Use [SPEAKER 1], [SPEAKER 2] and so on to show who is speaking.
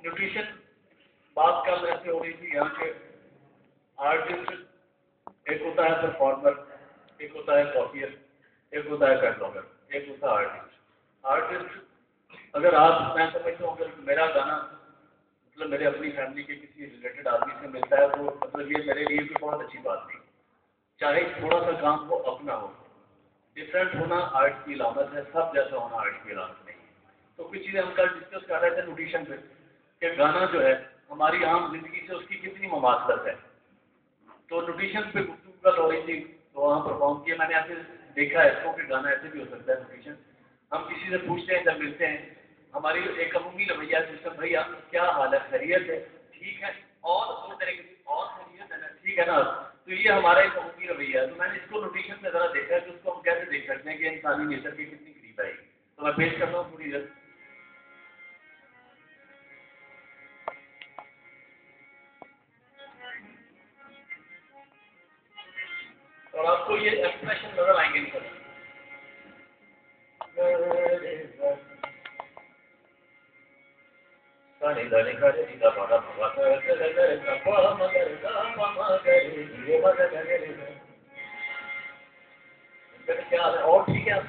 [SPEAKER 1] Nutrition बात कल ऐसे हो रही थी यहाँ के आर्टिस्ट, एक होता है परफॉर्मर, एक होता है कॉपियर, एक होता है कैटलॉगर, एक होता है आर्टिस्ट। आर्टिस्ट अगर आप, मैं समझता हूँ अगर मेरा गाना मतलब मेरे अपनी फैमिली के किसी रिलेटेड आदमी से मिलता है तो मतलब ये मेरे लिए भी बहुत अच्छी बात थी, चाहे थोड़ा सा काम हो अपना हो। डिफरेंट होना आर्ट की अलामत है, सब जैसा होना आर्ट की अलामत नहीं है। तो कुछ चीज़ें हम कल डिस्कस कर रहे थे न्यूट्रिशन पे कि गाना जो है हमारी आम जिंदगी से उसकी कितनी मुमासलत है। तो न्यूट्रिशन पे गुफ्तगू हो रही थी तो वहाँ परफॉर्म किया मैंने। ऐसे देखा है इसको कि गाना ऐसे भी हो सकता है न्यूट्रिशन। हम किसी से पूछते हैं जब मिलते हैं, हमारी एक अमूमी रवैया सिस्टम, भाई आप क्या हाल है, खैरियत है, ठीक है, और दो तरह की और खैरियत है ना, ठीक है ना। तो ये हमारा एक अमूमी रवैया है। तो मैंने इसको न्यूट्रिशन में ज़रा देखा है कि उसको हम कैसे देख सकते हैं कि इंसानी नेचर की कितनी करीब आएगी। तो मैं पेश करता हूँ थोड़ी देर। और आपको ये एक्सप्रेशन नजर आएंगे नहीं। क्या और ठीक है